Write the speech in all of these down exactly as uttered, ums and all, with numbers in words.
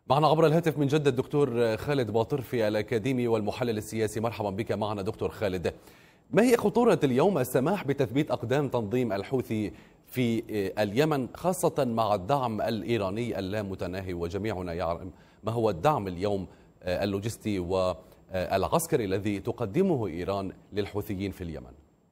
معنا عبر الهاتف من جدة الدكتور خالد باطرفي الأكاديمي والمحلل السياسي. مرحبا بك معنا دكتور خالد. ما هي خطورة اليوم السماح بتثبيت أقدام تنظيم الحوثي في اليمن، خاصة مع الدعم الإيراني اللامتناهي؟ وجميعنا يعلم ما هو الدعم اليوم اللوجستي والعسكري الذي تقدمه إيران للحوثيين في اليمن.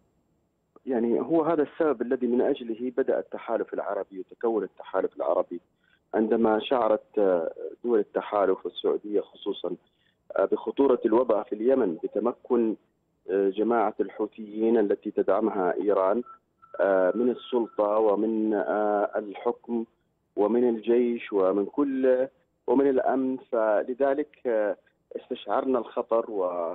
يعني هو هذا السبب الذي من أجله بدأ التحالف العربي وتكون التحالف العربي، عندما شعرت دول التحالف والسعودية خصوصا بخطورة الوضع في اليمن بتمكن جماعة الحوثيين التي تدعمها إيران من السلطة ومن الحكم ومن الجيش ومن كل ومن الأمن، فلذلك استشعرنا الخطر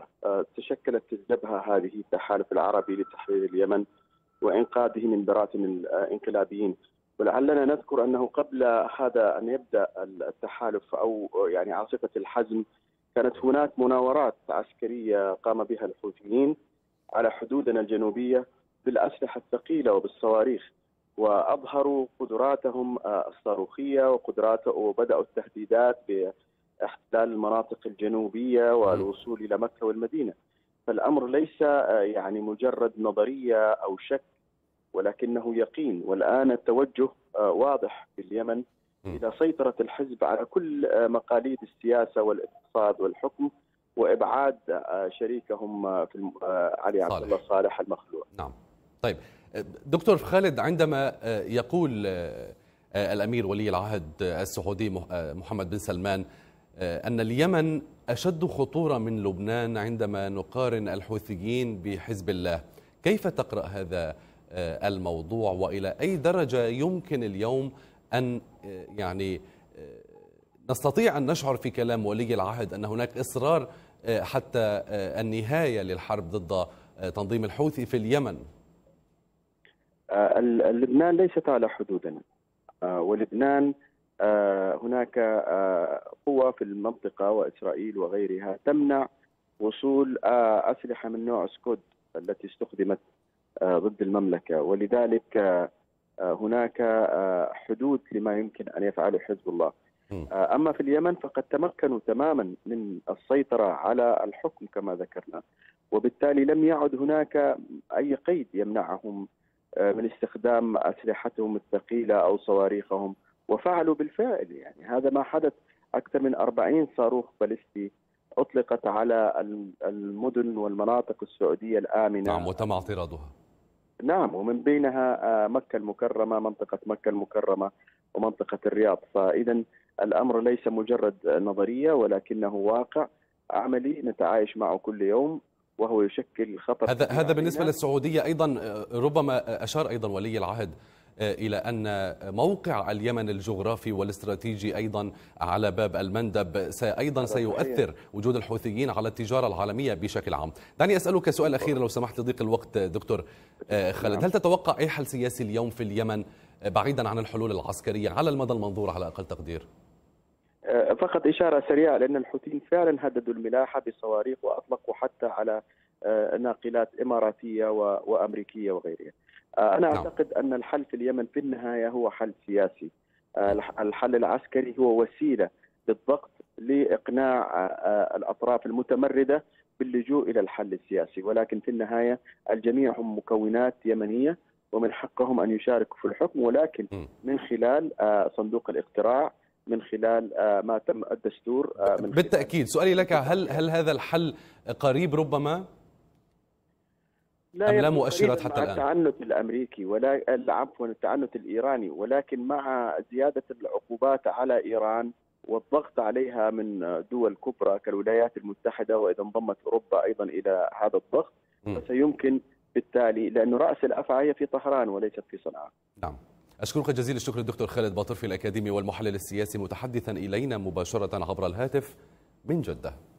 وتشكلت الجبهة هذه التحالف العربي لتحرير اليمن وإنقاذه من براثن الانقلابيين. ولعلنا نذكر أنه قبل هذا أن يبدأ التحالف أو يعني عاصفة الحزم كانت هناك مناورات عسكرية قام بها الحوثيين على حدودنا الجنوبية بالأسلحة الثقيلة وبالصواريخ، وأظهروا قدراتهم الصاروخية وقدرات وبدأوا التهديدات باحتلال المناطق الجنوبية والوصول إلى مكة والمدينة. فالأمر ليس يعني مجرد نظرية أو شك، ولكنه يقين. والآن التوجه واضح في اليمن إلى سيطرة الحزب على كل مقاليد السياسة والاقتصاد والحكم وإبعاد شريكهم في علي عبد الله صالح المخلوع. نعم. طيب دكتور خالد، عندما يقول الأمير ولي العهد السعودي محمد بن سلمان أن اليمن أشد خطورة من لبنان عندما نقارن الحوثيين بحزب الله، كيف تقرأ هذا الموضوع؟ وإلى أي درجة يمكن اليوم أن يعني نستطيع أن نشعر في كلام ولي العهد أن هناك إصرار حتى النهاية للحرب ضد تنظيم الحوثي في اليمن؟ لبنان ليست على حدودنا، ولبنان هناك قوى في المنطقة وإسرائيل وغيرها تمنع وصول أسلحة من نوع سكود التي استخدمت ضد المملكة، ولذلك هناك حدود لما يمكن أن يفعله حزب الله. أما في اليمن فقد تمكنوا تماما من السيطرة على الحكم كما ذكرنا، وبالتالي لم يعد هناك أي قيد يمنعهم من استخدام أسلحتهم الثقيلة أو صواريخهم، وفعلوا بالفعل. يعني هذا ما حدث، أكثر من أربعين صاروخ باليستي أطلقت على المدن والمناطق السعودية الآمنة. نعم، وتم اعتراضها. نعم، ومن بينها مكة المكرمة، منطقة مكة المكرمة ومنطقة الرياض. فإذا الأمر ليس مجرد نظرية ولكنه واقع عملي نتعايش معه كل يوم، وهو يشكل خطر. هذا هذا بالنسبة للسعودية. أيضا ربما أشار أيضا ولي العهد إلى أن موقع اليمن الجغرافي والاستراتيجي أيضا على باب المندب أيضا سيؤثر وجود الحوثيين على التجارة العالمية بشكل عام. دعني أسألك سؤال أخير لو سمحت ضيق الوقت دكتور خالد. هل تتوقع أي حل سياسي اليوم في اليمن بعيدا عن الحلول العسكرية على المدى المنظور على أقل تقدير؟ فقط إشارة سريعة، لأن الحوثيين فعلا هددوا الملاحة بصواريخ وأطلقوا حتى على ناقلات إماراتية وأمريكية وغيرها. أنا أعتقد أن الحل في اليمن في النهاية هو حل سياسي. الحل العسكري هو وسيلة للضغط لإقناع الأطراف المتمردة باللجوء إلى الحل السياسي، ولكن في النهاية الجميع هم مكونات يمنية ومن حقهم أن يشاركوا في الحكم، ولكن من خلال صندوق الاقتراع، من خلال ما تم الدستور. من بالتأكيد. سؤالي لك، هل هل هذا الحل قريب ربما؟ لا, لا مؤشرات حتى الآن؟ التعنت الأمريكي ولا عفوا التعنت الإيراني، ولكن مع زيادة العقوبات على إيران والضغط عليها من دول كبرى كالولايات المتحدة، وإذا انضمت أوروبا أيضا إلى هذا الضغط فسيمكن بالتالي، لأن رأس الأفعى هي في طهران وليست في صنعاء. نعم. أشكرك جزيل الشكر الدكتور خالد باطرفي الأكاديمي والمحلل السياسي متحدثا إلينا مباشرة عبر الهاتف من جدة.